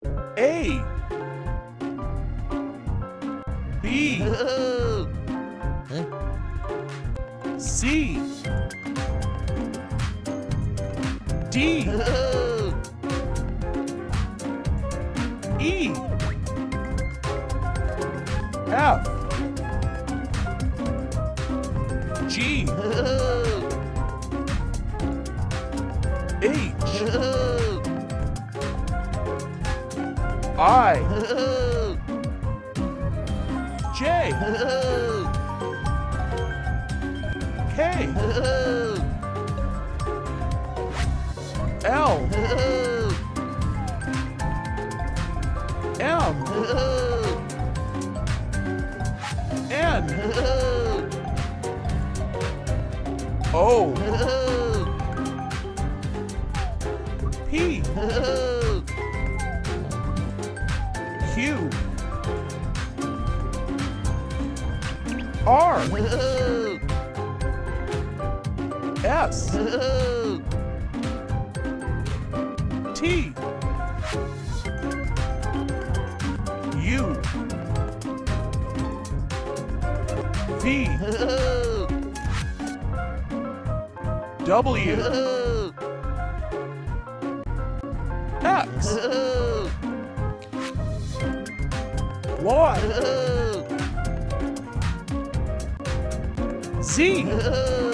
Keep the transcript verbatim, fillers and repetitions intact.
A B C D E F G H I J K L M N O P Q R S T U V W X Y Z